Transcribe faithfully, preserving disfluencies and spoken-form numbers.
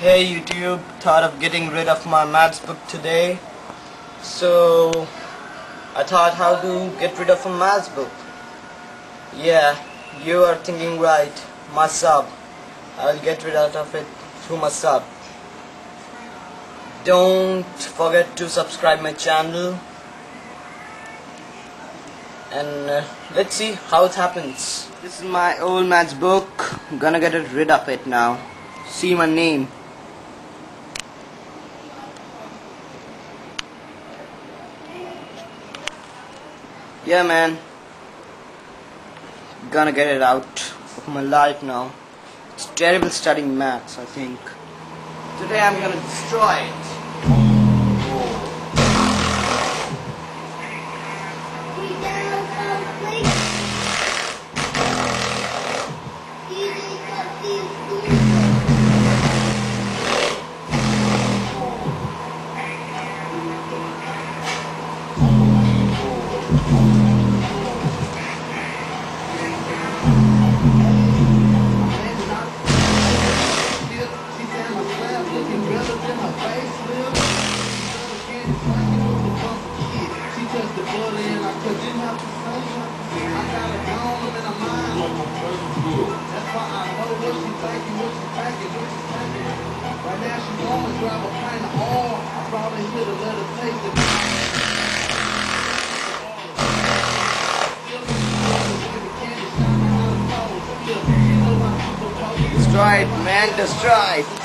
Hey YouTube, thought of getting rid of my maths book today. So I thought how to get rid of a maths book. Yeah, you are thinking right, my sub. I'll get rid of it through my sub. Don't forget to subscribe my channel. And uh, let's see how it happens. This is my old maths book. I'm gonna get rid of it now. See my name. Yeah man, gonna get it out of my life now. It's terrible studying maths, I think. Today I'm gonna destroy it. Destroy it, man, destroy it.